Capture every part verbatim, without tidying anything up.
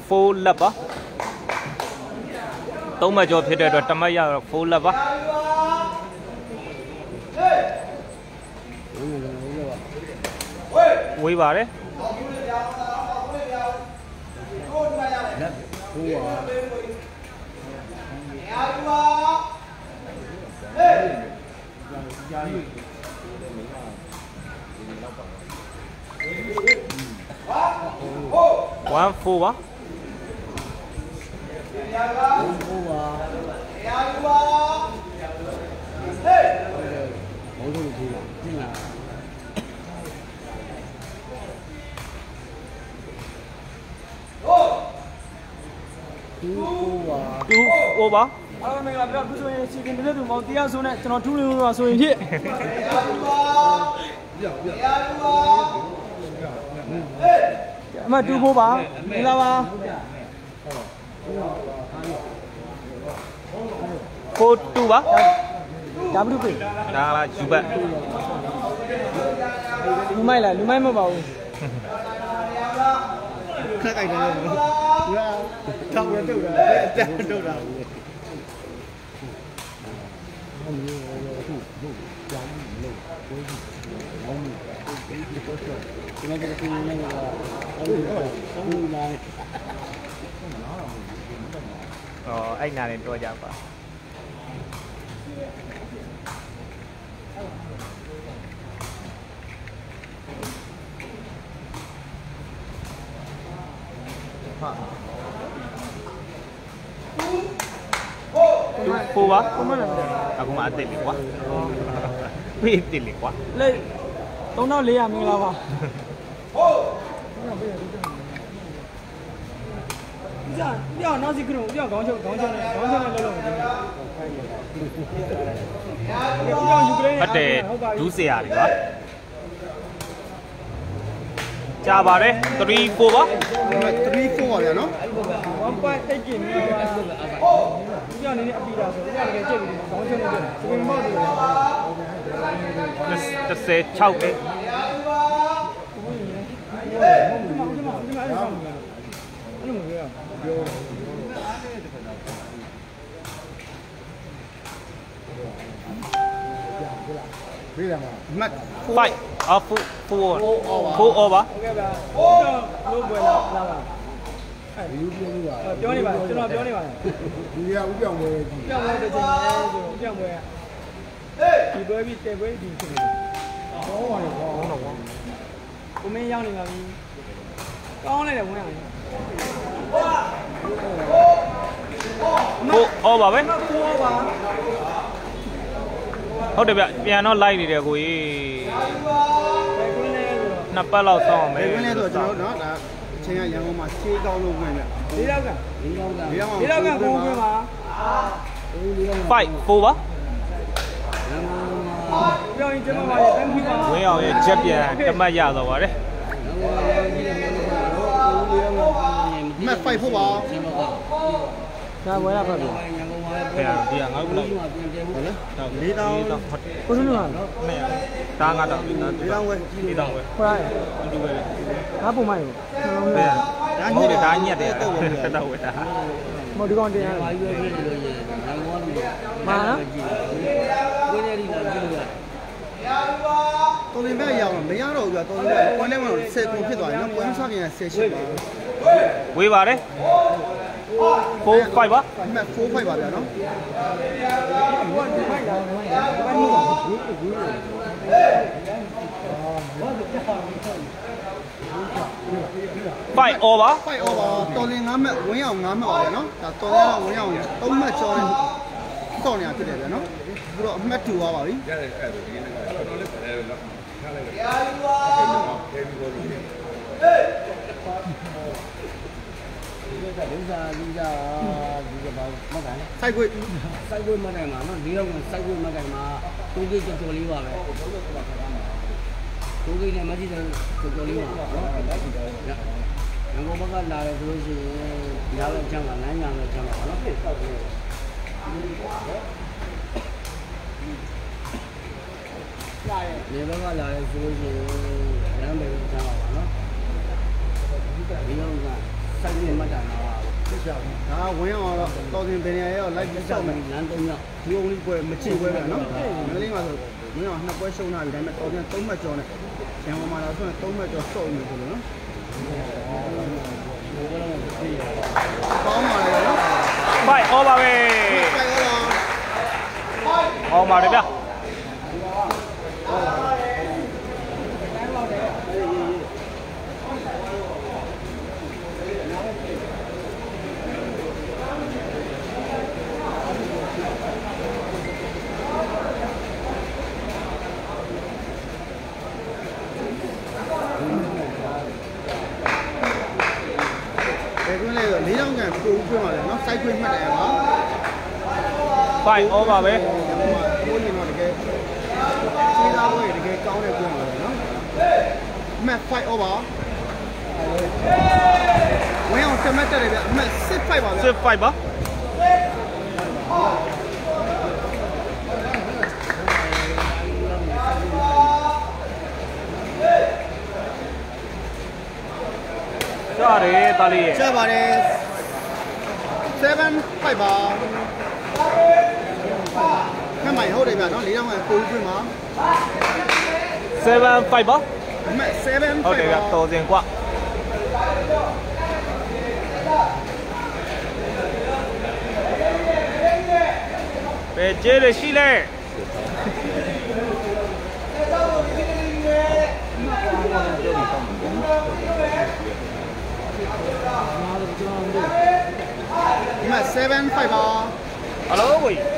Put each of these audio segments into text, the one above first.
full လက်ပါသုံးမှကျော်ဖြစ်တဲ့အတွက်တမတ်ရတော့ full လက်ပါဝေးပါတယ်one four ပါtwo over အားလုံးမင်္ဂလာပါခုဆိုရင်စီကင်တဲ့သူမောင်တရားဆိုနဲ့ကျွန်တော်ထူးလို့ပါဆိုရင်ဖြစ်အမတူဖို့ပါမင်္ဂလာပါ four two ပါ W ပေးဒါကယူဘတ်လူမိုက်လားလူမိုက်မပါဘူးခက်ကြိုက်တယ်လို့သူကထောက်ရတုတ်တာအတက်တုတ်တာအော်အဲ့နာနေတော့ကြပါဟာတူ4ပါအခုမှအစ်စ်လေကွာဖေးတစ်လေကွာလေသုံးထောင်လေးရာမင်္ဂလာပါပြပြနောက်စီကရုံပြခေါင်းချုပ်ခေါင်းချုပ်နဲ့ခေါင်းချုပ်နဲ့လုံးလုံးပြယူကရိန်းဟုတ်တယ်ဒူးစရာတွေကွာကြာပါတယ်three fourပါ three fourပါဗျာနော် one point eightကမြေပြနေနေအပီတာဆိုပြတကယ်ကြည့်ပြီးခေါင်းချုပ်နဲ့စပင်မောက်တွေ thirty-sixပဲပြေးရမှာမတ် five off four four over ဟုတ်ကဲ့ဗျာလို့ပွဲလာလာပါအဲယူပြလို့ပါပြောနေပါကျွန်တော်ပြောနေပါဒီကဥပြောင်းပွဲကြီးပြောင်းပွဲတစ်ချိန်လဲဆိုဥပြောင်းပွဲကဒီပွဲပြီးတဲပွဲဒီဖြစ်နေဟောပါလေဟောတော့ကိုမင်းရောက်နေပါပြီကောင်းလိုက်တယ်ဝင်အောင် four over ပဲ four over ဟုတ်တယ်ဗျပြန်တော့လိုက်နေတယ်ကိုကြီးနှစ်ပတ်လောက်စောင့်အောင်ပဲဘယ်လိုလဲဆိုတော့ကျွန်တော်တို့เนาะဒါအချိန်ကရန်ကုန်မှာဆေးကောင်းလို့ဝင်ပြ၄လောက်က၄လောက်က၄လောက်ကကိုဝင်ပါ five fourပါပြောရင်ကျမပါရဲ့တန်းပြီးပါဝင်းအောင်ရဲ့ချက်ပြန်တမတ်ရတော့ပါတယ်မတ်five fourပါဒါဝယ်ရပါပြီဖေရဒီကငါ့ဘလောက်ဟုတ်လားလေးတောင်းကိုစုလို့ဟာနဲ့ဒါငါတော့လေးတောင်းဝယ်လေးတောင်းဝယ်ဟုတ်လားဒီလိုပဲငါပုံမိုက်ကိုဖေရဒါညက်တယ်ဒါညက်တယ်တော့ဝယ်တာမဒီကောင်တင်ရပါရွယ်ပြီးလို့ရေငါကောလို့မာနော်ဝင်းနေရီလာကြည့်လို့ရတော်လင်ဘက်ရောက်မရတော့ဘူးကွာတော်လင်ဘက်ပွဲလဲမှာဆယ်ခုဖြစ်သွားတယ်နော်ပွဲစပြင်ကဆယ်ရှစ်ပါဝေးပါတယ်four five ပါမတ်four fiveပါဗျာနော် five over five over တော်လင်ငါးမှတ်ဝင်းအောင်ငါးမှတ်ပါဗျာနော်ဒါတော်လင်ကဝင်းအောင်သုံးမှတ်ကျော်တယ်တော့နေရဖြစ်တယ်ဗျာနော်ပြီးတော့အမှတ်twoသွားပါပြီရတယ်အဲ့ဒါဒီနေ့ကတော့တော်လေးပဲလောက်ထားလိုက်တယ်ရာယူပါဟေးဒီကလူစားလူစားဒီကဘာမှတ်တယ်စိုက်ခွေစိုက်ခွေမှတ်တယ်မှာနော်ဒီတော့စိုက်ခွေမှတ်တယ်မှာတိုးကြီးကြော်ကြော်လေးပါပဲတိုးကြီးနဲ့မကြည့်တဲ့ကြော်ကြော်လေးပါနော်ရန်ကုန်ဘက်ကလာတယ်ဆိုလို့ရှိရင်ညာဘက်ကျမ်းပါလမ်းညာဘက်ကျမ်းပါနော်ဒီဘက်ကလာတယ်ဆိုလို့ရှိရင်လမ်းဘက်ကျမ်းပါပါနော်ဒီတော့ကစိုက်ပြီးမှတ်တာလားဖြစ်ကြဘူးဒါဝင်အောင်တော့တော်တင်ပင်ရရောလိုက်ပြီးစောက်မယ်လမ်းသုံးရောက်ဒီုံလေးပွဲမချစ်ပွဲပဲနော်မလေးမှာဆိုဝင်အောင်နှစ်ပွဲရှုံးလာပြီဒါပေမဲ့တော်တင်သုံးမှတ်ကျော်နဲ့ရန်ကုန်မှာတော့ဆိုရင်သုံးမှတ်ကျော်စောက်နေတယ်လို့နော်ကောင်းပါလေနော်ဖိုက်ဩပါပဲဖိုက်ရောဟောပါတယ်ဗျာလေးတောင်ကန်ပို့ခွင့်ပါလေနော်စိုက်ခွင့်မှတ်တယ်ပါဖိုက်ဩပါပဲကိုယ်ရင်တော့တကယ်ခြေသားပွဲတကယ်ကောင်းတဲ့ခွင့်ပါလေနော်မှတ်five over ဝင်အောင်စမတ်တက်တယ်ဗျအမှတ်six fiveပါဗျ six fiveပါရှားတယ်တာလေးရဲ့ဆက်ပါတယ် seven five ပါခမိုင်ဟုတ်တယ်ဗျနော်လေးတောင်ကန်ပို့ခွင့်ပါ seven fiveပါအမှတ်seven ဟုတ် five တယ်ဗျပါတော်စင်ကွာဘယ်ကျေးလေးရှိလဲဒီမှာseven fiveပါဟယ်လိုကိုကြီး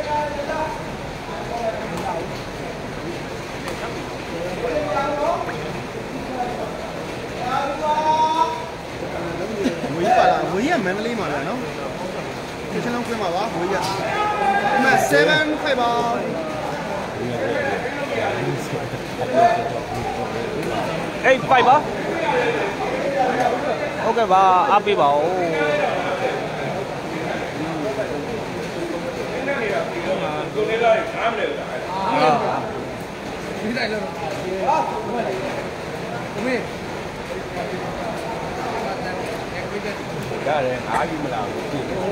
ဝေးပါလားဝေးရမန္တလေးမှာလည်းနော်ဒီချလုံးခွင့်ပါပါဝေးရဒီမှာseven fiveပါ eight fiveပါဟုတ်ကဲ့ပါအားပေးပါဦးကိုနေလိုက်အားမလဲလားဒီတိုင်းလို့ဟာကိုမေရတယ်အားကြီးမလားဘူး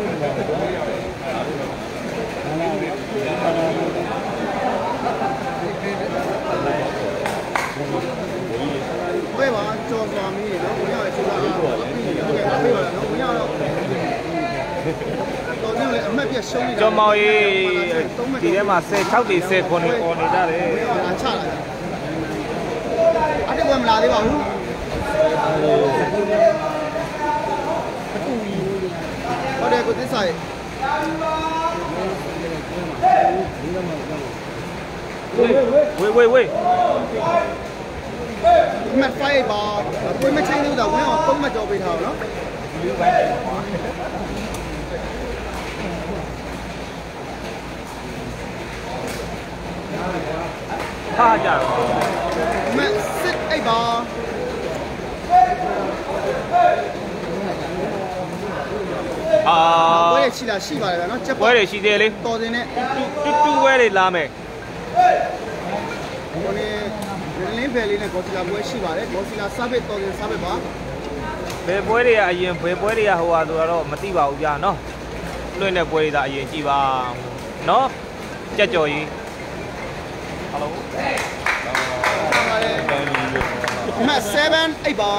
ဝေးပါကြော်စွာမီးနော်ဝင်ရချိုးတာဟုတ်ကဲ့ပြေးပါနော်ဝင်ရတော့တော်တယ်လေအမှတ်ပြရှုံးနေတာကျော်မောင်ကြီးဒီထဲမှာ十六တွေ十ခုနေပေါ်နေကြတယ်လာချလာအဲ့ဒီဘယ်မလာသေးပါဘူးဟုတ်တယ်ကိုသစ္စာရဲ့ဝေးဝေးဝေးမှတ်fiveပါကိုမချင်းလို့တော့ဝင်အောင်သုံးမှတ်ကြောပေးထားအောင်နော်ထားကြတော့မှတ်six eightပါအာဝဲချီလာရှိပါတယ်ဗျာနော်ချက်ဝဲတွေရှိသေးလေတော်တင်နဲ့တူတူဝဲတွေလာမယ်ကိုနေလင်းဖယ်လေးနဲ့ဂေါ်စီလာပွဲရှိပါတယ်ဂေါ်စီလာစားပစ်တော်တင်စားပစ်ပါဘယ်ပွဲတွေကအရင်ဘယ်ပွဲတွေကဟိုဟာဆိုတော့မသိပါဘူးဗျာနော်လွင့်တဲ့ပွဲတွေဒါအရင်ကြည့်ပါနော်ကြက်ကြော်ကြီးဟယ်လိုမှတ်seven eightပါ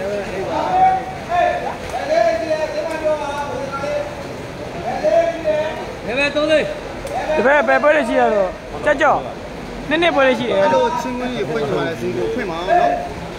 ဘယ်ပဲသုံးလေးဒီဘက်ဘယ်ပွဲတွေရှိရတော့ကြက်ကြော့နှစ်နှစ်ပွဲတွေရှိတယ်အဲ့လိုချင်းချင်းကြီးဖွင့်ကြပါလေစီကိုဖွင့်ပါအောင်နော်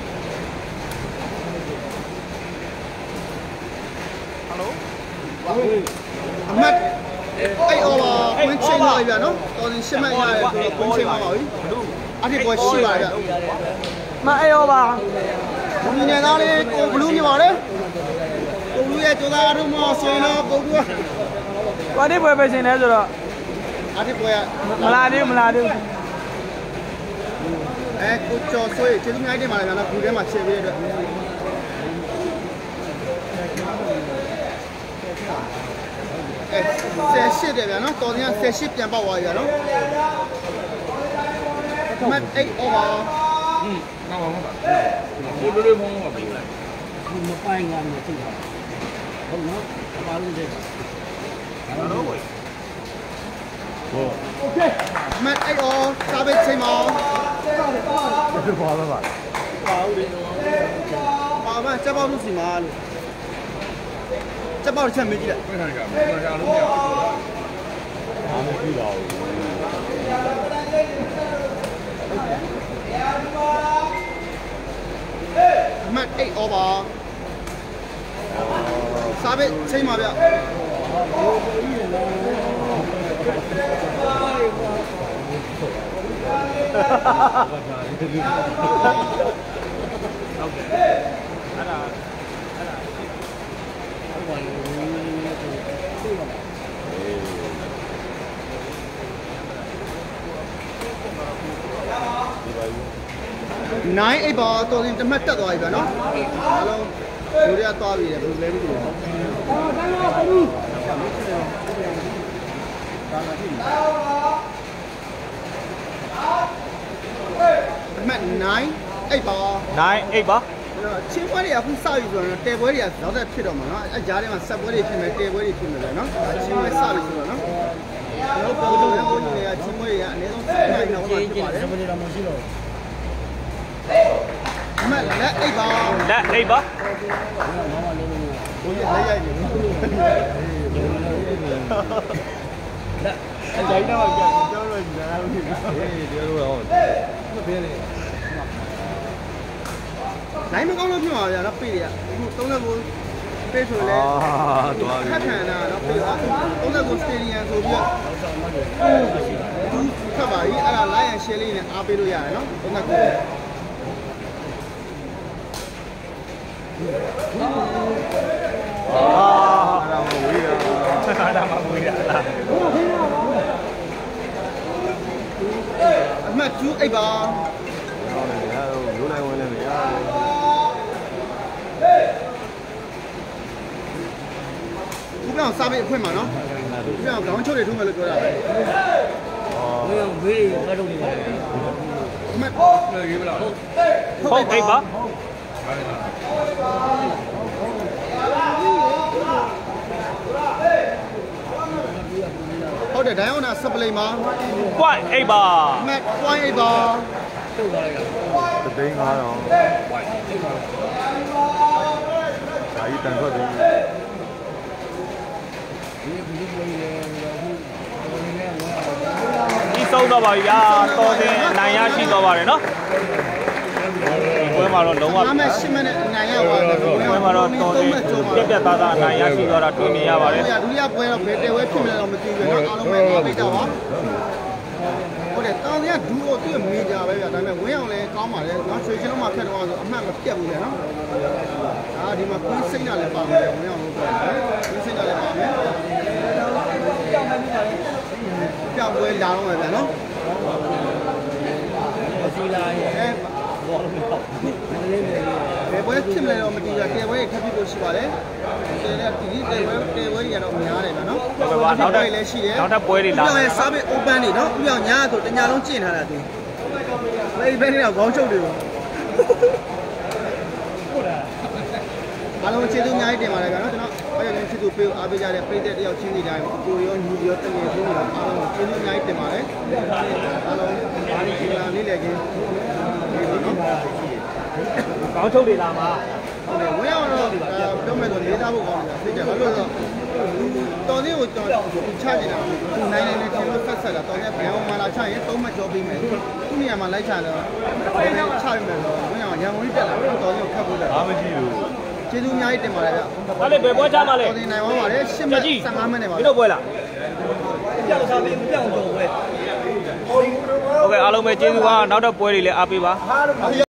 ဟယ်လိုအမှတ်eight over ဖွင့်ချင်းပါဗျာနော်တော်တင်ရှင်းမှတ်ရတယ်ဆိုတော့ဖွင့်ချင်းပါပါပြီအဲ့ဒီပွဲရှိပါဗျာမအေးရောပါဘုံညနေသားလေးကိုဘလူးမြပါလေကိုဘလူးရဲ့ကျောသားတို့မဆိုရင်တော့ကိုဘလူးဘာဒီပွဲပဲရှင်လဲဆိုတော့အဲ့ဒီပွဲကမလာသေးဘူးမလာသေးဘူးအဲကိုကျော်ဆွေးကျေးဇူးများတင်ပါတယ်ဗျာနော်ဘူးထဲမှာချေပေးတဲ့အတွက်အဲဆယ်ရှစ်တယ်ဗျာနော်တော်တင်ကဆယ်ရှစ်ပြန်ပေါက်သွားပြီဗျာနော်မှတ်eight over မပိုင်ကမှသိတာဟုတ်နော်အပါလုံးတဲ့ဘာလို့ကိုဟုတ်โอเคမတ်အဲ့အော်စာပေချိန်မောင်းဘာလဲပါပါဦးလေပါမစက်ပေါက်လို့စီမာလို့စက်ပေါက်တစ်ချက်မေးကြည့်လိုက်ပြန်ခါကပြန်ခါလို့မရဘူးအားမကြည့်ပါဘူးမတ်အဲ့အော်ပါစာပေချိန်ပါဗျနိုင်အိပ်ပါတော်ရင်တမတ်တက်သွားပြီဗျာနော်အားလုံးလူတွေကသွားပြီလေဘယ်လိုလဲမသိဘူးအော်တန်းတော့ဘူးမတ်နိုင်အိပ်ပါနိုင်အိပ်ပါချင်းပွဲတွေကအခုစပြီဆိုတော့တဲပွဲတွေကတော့တက်ဖြစ်တော့မှာနော်အဲကြားထဲမှာဆက်ပွဲတွေဖြစ်မယ်တဲပွဲတွေဖြစ်မယ်ပဲနော်ချင်းပွဲစပြီဆိုတော့နော်ကျွန်တော်တို့ဘုရားဘုရားတွေကချင်းပွဲတွေကအနည်းဆုံးစနိုင်တော့မှာဖြစ်ပါတယ်ဘယ်လိုလဲမရှိတော့မတ်လက်အိပ်ပါလက်အိပ်ပါဘုရားလက်ရိုက်နေလက်အဲ့ဒါတော့ကြောက်ကြောက်လို့ကြာလာလို့ဖြစ်ပြီဟေးပြောလို့ဟုတ်ဘယ်လဲနိုင်မကောင်းလို့ဖြစ်မှာဗျာနော်ပြေးရအခုသုံးလက်ကိုပြေးဆိုလဲအာတော်ပြီခက်ခံတာနော်ပြေးပါသုံးလက်ကိုစတေဒီယမ်ဆိုပြီးတော့သူခက်ပါပြီအဲ့ဒါလိုင်းရန်ရှယ်လေးနဲ့အားပေးလို့ရတယ်နော်သုံးလက်ကိုအာဒါမှဝေးရဒါမှဝေးရလားအမှတ်ကျူးအိပ်ပါဟုတ်တယ်ဗျာရိုးလိုက်ဝင်လည်းမရဘူးဦးပြောင်းစားပေးအခွင့်မှာနော်ဦးပြောင်းခေါင်းချုပ်တွေထုံးမယ်လို့ပြောတာပဲဩဦးပြောင်းဝေးရထုတ်နေပါတယ်အမှတ်ရေးမလားဟုတ်ဟုတ်အိပ်ပါဟုတ်တယ်ဒိုင်အောင်နာစပလိန်မှာ point အိပ်ပါမက် point အိပ်ပါထုတ်သွားလိုက်တာတသိန်းငါးထောင် point အိပ်ပါဒါကြီးတန်ထွက်ပြီဒီဘီလီလေးလေအခုတော်နေနဲ့ဝင်အောင်ဒီဆုံးတော့ပါပြီဗျာတော်တင်အနိုင်ရရှိတော့ပါတယ်နော်ဒီပွဲမှာတော့လုံးဝအမှတ်ရှစ်မိနစ်အနိုင်ရပါတယ်ပွဲမှာတော့တော်တင်ပြက်ပြက်သားသားအနိုင်ရရှိတော့တာတွေ့မြင်ရပါတယ်ဒုတိယပွဲတော့ဘယ်တဲဝဲဖြစ်မလဲတော့မသိဘူးနော်အားလုံးပဲအားပေးကြပါဟုတ်တယ်တောင်တွေကဒူကိုသူ့မေးကြပဲဗျာဒါပေမဲ့ဝင်းအောင်လည်းကောင်းပါလေနော်ရွှေချင်းလုံးမှာဖြတ်တော့ဆိုအမှတ်မပြတ်ဘူးလေနော်ဒါဒီမှာကွင်းစိတ်နဲ့လည်းပါမယ်ဝင်းအောင်လို့ပြောတယ်ကွင်းစိတ်နဲ့လည်းပါမယ်ကြောက်ပွဲလာတော့မယ်ဗျာနော်စီလာရဲ့ဘောလုံးတော့ဘယ်ပွဲဖြစ်မလဲတော့မသိဘူးတဲပွဲခက်ဖြစ်လို့ရှိပါတယ်တဲတဲ့ဒီတဲပွဲတဲပွဲတွေကတော့များတယ်ဗျာနော်နောက်ထပ်လည်းရှိတယ်နောက်ထပ်ပွဲတွေလာတယ်စားပြီး open တွေနော်ဥပြောင်ညာဆိုတညာလုံးကျင့်ထားတာသူလေးဘက်ကတော့ခေါင်းချုပ်တွေကိုဟုတ်လားအားလုံးကျေးဇူးအများကြီးတင်ပါတယ်ဗျာနော်ကျွန်တော်ဘာကြောင့်ကျေးဇူးပေးအားပေးကြတဲ့ပရိသတ်တယောက်ချင်းစီတိုင်းကိုရောညီရောတငယ်ချင်းတွေအားလုံးကျေးဇူးအများကြီးတင်ပါတယ်အားလုံးဘာလို့ဒီလာလေးလေကင်းကောင်းချုပ်တွေလာမှာဟုတ်တယ်ဝင်းအောင်တော့ပြောမယ်ဆိုလေးသားဖို့ကောင်းတယ်သိကြဘာလို့လဲဆိုတော်သေးကိုကျွန်တော်ချနေတာသူနိုင်နိုင်နဲ့ကျွန်တော်ဆက်ဆက်တာတော်တဲ့ဘယ်အောင်မှလာချရင်သုံးမှကြောပေးမယ်သူ့နေရာမှာလိုက်ချတော့ဘယ်နဲ့ချပြီမယ်ဆိုဝင်းအောင်ရန်ကုန်ကြီးတက်လာတော့တော်သေးကိုခတ်ဖို့တယ်ဘာမှမရှိဘူးကျေးဇူးအများကြီးတင်ပါတယ်ဗျဒါလေးဘယ်ပွဲချမှာလဲတော်သေးနိုင်သွားပါတယ်ရှစ်မိနစ်ဆယ်ငါးမိနစ်ပါဘယ်လိုပွဲလားပြောက်စားပြီးမပြောက်တော့ပွဲโอเคအားလုံးပဲကျေးဇူးပါနောက်တော့ပွဲတွေလည်းအားပေးပါ